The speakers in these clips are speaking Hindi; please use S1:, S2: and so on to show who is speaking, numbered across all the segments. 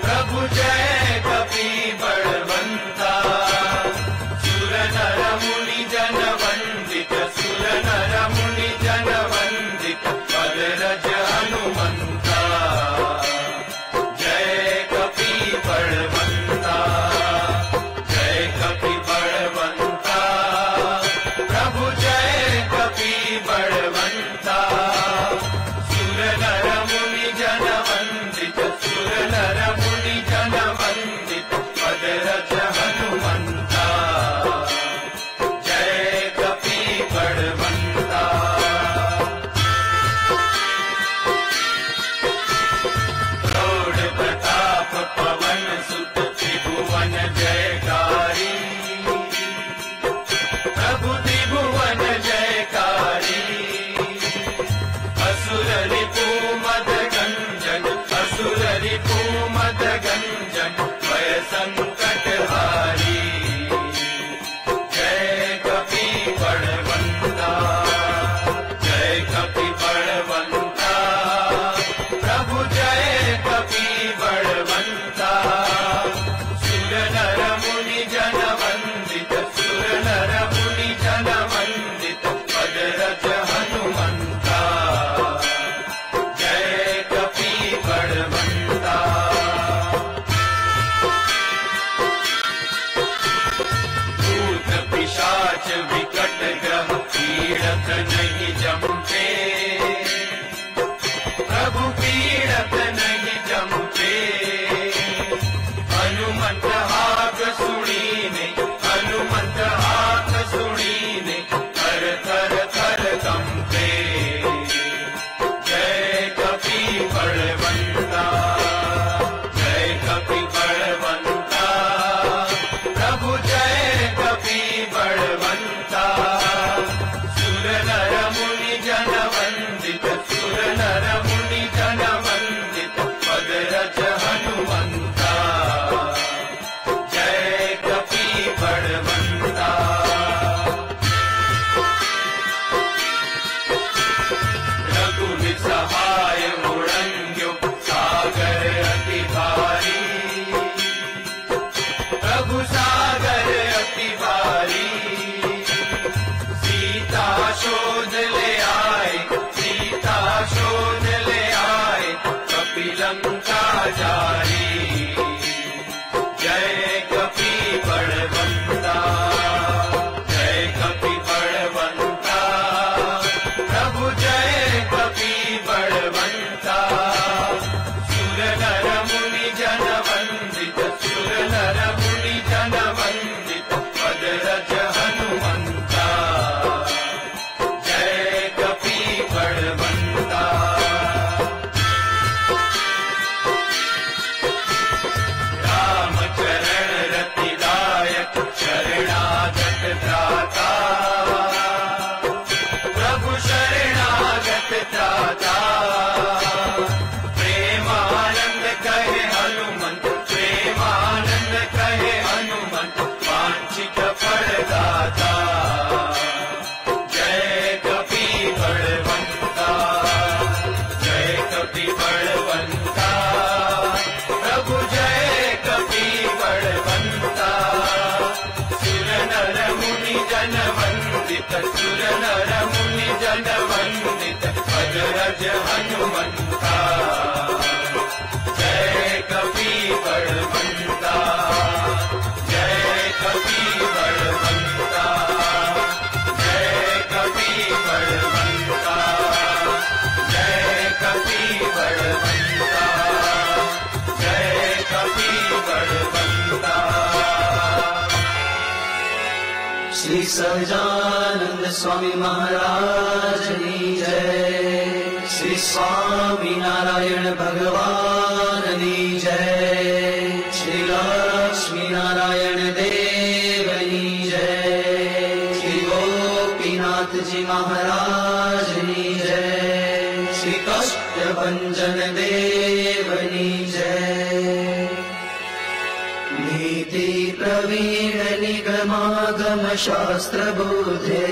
S1: प्रभु जय कपि बलवंता, सुर नर मुनि जन वंदित, सुर नर मुनि जन वंदित, पद रज हनुमंता। जय कपि बलवंता, जय कपि बलवंता, प्रभु जय कपि बलवंता, सुर नर मुनि जन वंदित, सुर नर मुनि जन वंदित, पद रज हनुमंता। जय कपि बलवंता। प्रौढ़ प्रताप पवन सुत त्रिभुवन जयकारी, प्रभु त्रिभुवन जयकारी। असुर रिपु मद गंजन, असुर रिपु मद गंजन, भय संकट हारी। जय कपि बलवंता, जय कपि बलवंता, प्रभु जय कपि बलवंता, सुर नर मुनि जन वंदित, सुर नर मुनि जन वंदित, पद रज हनुमंता। जय कपि बलवंता। भूत पिशाच विकट ग्रह पीड़त नहीं जमते, प्रभु पीड़त नहीं जमते। हनुमंत हाक सुनीने, हनुमंत हाक सुनीने, थर थर थर कंपे। जय कपि बलवंता, जय कपि बलवंता, प्रभु जय कपि बलवंता, सुर नर मुनि जन वंदित, सुर नर मुनि जन वंदित, पद रज हनुमंता। जय कपि बलवंता। रघुवीर सहाय मुड़ंग्यो सागर अति भारी, प्रभु सागर अति भारी। सीता शोध ले आए, सीता शोध ले आए, कपि लंका जारी। जय कपि बलवंता, जय कपि बलवंता, प्रभु जय कपि बलवंता, सुर नर मुनि जन वंदित, सुर नर मुनि जन वंदित, पद रज हनुमंता। जय कपि बलवंता। राम चरण रति दायक, शरणागत त्राता, प्रभु शरणागत त्राता। प्रेमानंद कहे हनुमंत, प्रेमानंद कहे हनुमंत, वांछित फलदाता। जय कपि बलवंता, जय कपि बलवंता, प्रभु जय कपि बलवंता, सुर नर मुनि जन वंदित, सुर नर मुनि जन वंदित, पद रज हनुमंता। जय कपि बलवंता, जय कपि बलवंता, जय कपि बलवंता, जय कपि बलवंता, जय कपि बलवंता।
S2: श्री सहजानंद स्वामी महाराज की जय। श्री स्वामी नारायण भगवान की जय। श्री लक्ष्मी नारायण देव की जय। श्री गोपीनाथ जी महाराज की जय। श्री कष्टभंजन देव की जय। नीति प्रवीण निगमागम शास्त्र बोधे,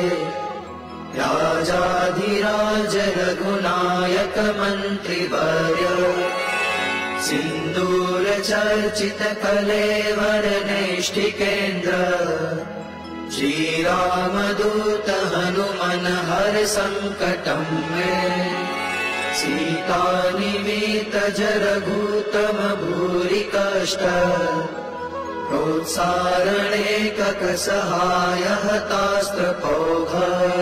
S2: राजाधिराज रघुनायक मंत्री वर्य, सिंदूर चर्चित कलेवर नैष्ठिकेन्द्र श्री रामदूत हनुमन हर संकटं मे सीता निमित्त जरघूतम भूरि कष्ट प्रोत्सारणे ककसहाय हतास्त्रपौघ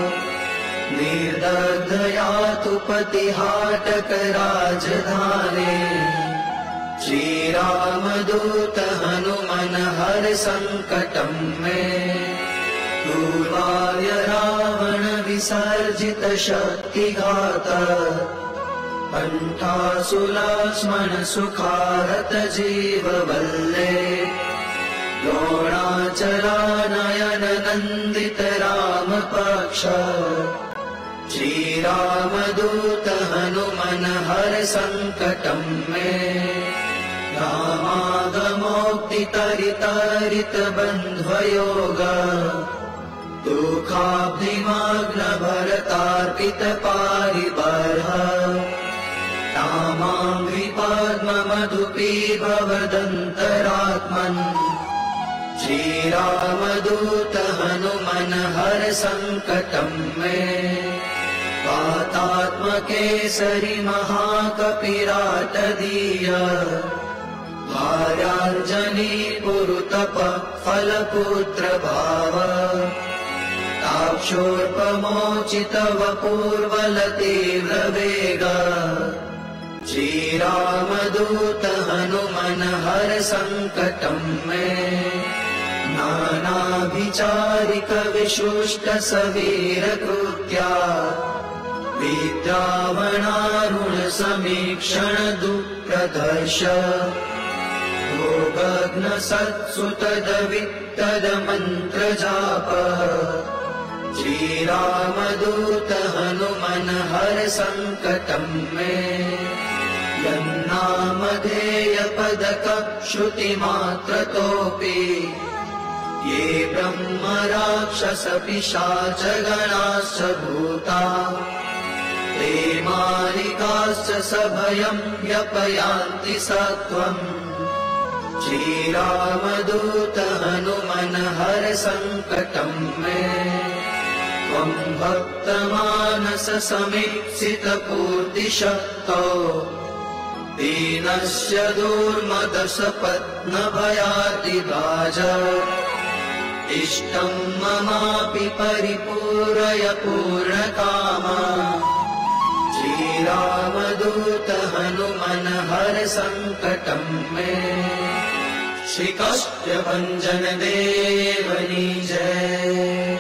S2: निर्दग्धया तु पतिहाटक राजधाने श्री रामदूत हनुमन हर संकटं मे दूर्वाय रावण विसर्जित शक्तिघात कंठासुलाक्ष्मण सुखारत जीववल्ले द्रोणाचलानयन नन्दित राम पक्ष श्री रामदूत हनुमन हर संकटं मे रामागमोक्तितरितरित बन्ध्वयोग दुःखाब्धिमग्न भरतार्पित पारिबर्ह तामाङ्घ्रिपद्ममधुपीभवदन्तरात्मन् श्री रामदूत हनुमन हर संकटं मे वातात्मकेसरि महाकपिराटदीय भार्यार्जनी पुरुतप फलपुत्र भाव ताक्षोर्पमोचित वपूर्वल तीव्र वेग श्री रामदूत हनुमन हर संकटं मे नानाभिचारिक विशुष्ट सवीर कृत्या विद्रावणारुण समीक्षण दुःप्रदर्श भोगग्न सत्सुतदवित्तद मंत्र जाप श्री रामदूत हनुमन हर संकटं मे यन्नामधेय पदक श्रुति मात्रतोऽपि ये ब्रह्म राक्षस पिशाच गणाश्च भूता ते मालिकाश्च सभयं व्यपयान्ति सत्वम् श्री रामदूत हनुमन हर संकटं मे त्वं भक्तमानस समीक्षित पूर्तिशक्तो दीनस्य दुर्मदसपत्न भयातिभाज इष्टं ममापि परिपूरय पूर्णकाम श्री रामदूत हनुमन हर संकटं मे श्री कष्टभञ्जन देवनी जय।